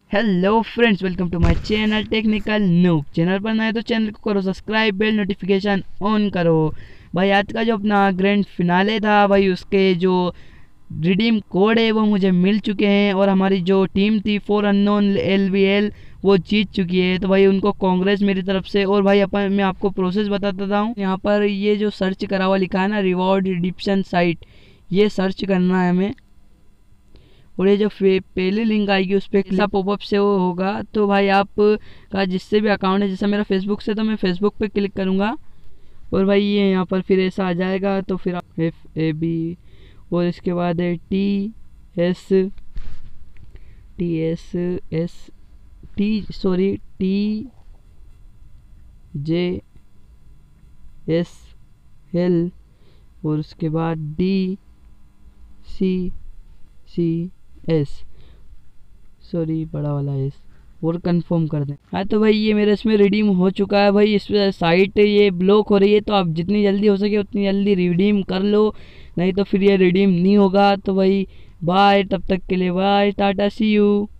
Hello friends, welcome to my channel technical noob. Channel पर नए तो चैनल को करो सब्सक्राइब, बेल नोटिफिकेशन ऑन करो। भाई आज का जो अपना ग्रैंड फिनाले था भाई, उसके जो रिडीम कोड है वो मुझे मिल चुके हैं और हमारी जो टीम थी फॉर अननोन LVL वो जीत चुकी है। तो भाई उनको कांग्रेस मेरी तरफ से। और भाई अपन मैं आपको प्रोसेस बताता हूँ। यहाँ पर ये जो सर्च करा हुआ लिखा है ना, रिवॉर्ड रिडिप्शन साइट, ये सर्च करना है हमें। और ये जो पहली लिंक आएगी उस पर क्लिक पॉपअप से वो होगा। तो भाई आप का जिससे भी अकाउंट है, जैसा मेरा फेसबुक से, तो मैं फेसबुक पे क्लिक करूँगा और भाई ये यहाँ पर फिर ऐसा आ जाएगा। तो फिर आप FAB और इसके बाद है TJSL और उसके बाद DCCS, सॉरी बड़ा वाला एस, और कंफर्म कर दें। हाँ तो भाई ये मेरे इसमें रिडीम हो चुका है। भाई इस साइट ये ब्लॉक हो रही है, तो आप जितनी जल्दी हो सके उतनी जल्दी रिडीम कर लो, नहीं तो फिर ये रिडीम नहीं होगा। तो भाई बाय, तब तक के लिए बाय, टाटा, सी यू।